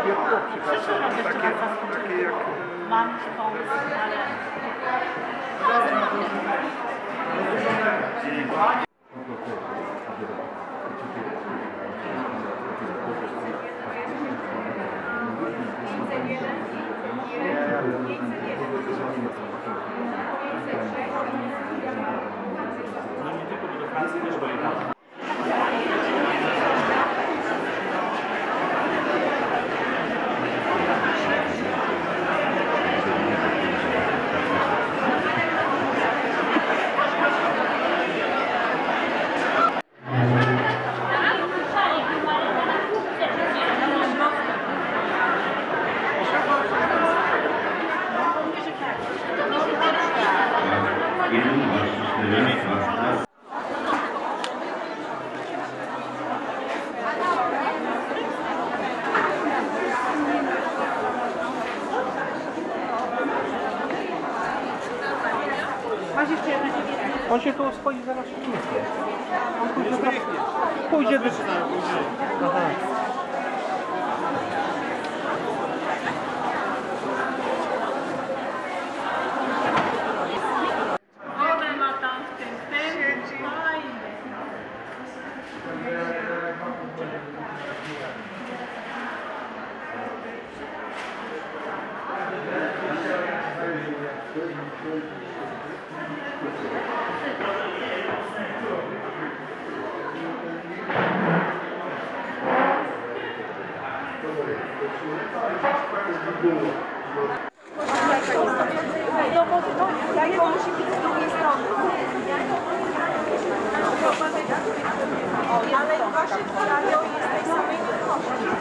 takie jak... Mam pomysł, ale... No nie tylko do Francji też pojechałem. On się tu stoi zaraz pójdzie do... Aha. One ma tam w tym fajnie. Jajko musi być z drugiej strony. Ale wasze jajo jest tej samej wielkości.